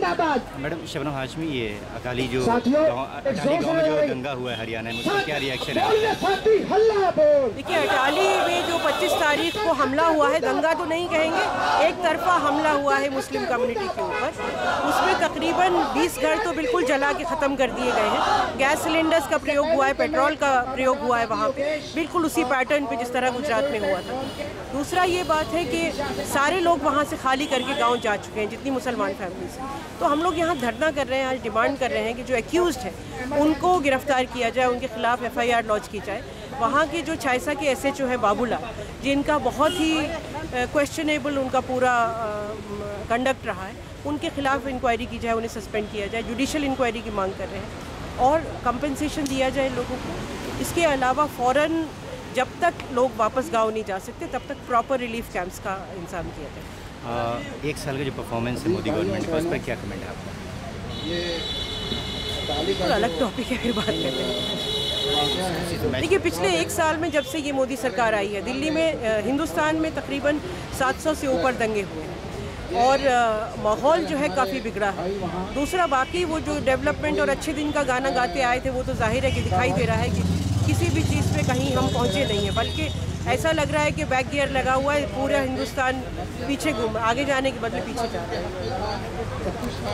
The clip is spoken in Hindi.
मैडम शबनम हाशमी, ये अकाली गांव में जो दंगा हुआ है हरियाणा में, उसका क्या रिएक्शन है? देखिए, अटाली में जो 25 तारीख को हमला हुआ है, दंगा तो नहीं कहेंगे, एक तरफा हमला हुआ है मुस्लिम कम्युनिटी के ऊपर। उसमें तकरीबन 20 घर तो बिल्कुल जला के ख़त्म कर दिए गए हैं। गैस सिलेंडर्स का प्रयोग हुआ है, पेट्रोल का प्रयोग हुआ है वहाँ पे, बिल्कुल उसी पैटर्न पे जिस तरह गुजरात में हुआ था। दूसरा ये बात है कि सारे लोग वहाँ से खाली करके गाँव जा चुके हैं, जितनी मुसलमान फैमिलीज हैं। तो हम लोग यहाँ धरना कर रहे हैं, आज डिमांड कर रहे हैं कि जो एक्यूज्ड है उनको गिरफ्तार किया जाए, उनके खिलाफ FIR लॉन्च की जाए। वहाँ के जो चायसा के SHO है बाबूलाल, जिनका बहुत ही क्वेश्चनेबल उनका पूरा कंडक्ट रहा है, उनके खिलाफ इंक्वायरी की जाए, उन्हें सस्पेंड किया जाए, जुडिशल इंक्वायरी की मांग कर रहे हैं और कंपनसेशन दिया जाए लोगों को। इसके अलावा फ़ौरन जब तक लोग वापस गाँव नहीं जा सकते तब तक प्रॉपर रिलीफ कैंप्स का इंतजाम किया जाए। एक साल का जो परफॉर्मेंस है मोदी गवर्नमेंट का, उस पर क्या कमेंट है आपका? तो अलग टॉपिक है, फिर बात करते हैं। देखिए, पिछले एक साल में जब से ये मोदी सरकार आई है, दिल्ली में हिंदुस्तान में तकरीबन 700 से ऊपर दंगे हुए हैं और माहौल जो है काफ़ी बिगड़ा है। दूसरा, बाकी वो जो डेवलपमेंट और अच्छे दिन का गाना गाते आए थे, वो तो जाहिर है कि दिखाई दे रहा है कि किसी भी चीज़ पे कहीं हम पहुँचे नहीं हैं, बल्कि ऐसा लग रहा है कि बैक गियर लगा हुआ है, पूरा हिंदुस्तान पीछे घूम, आगे जाने के बदले पीछे जा रहा है।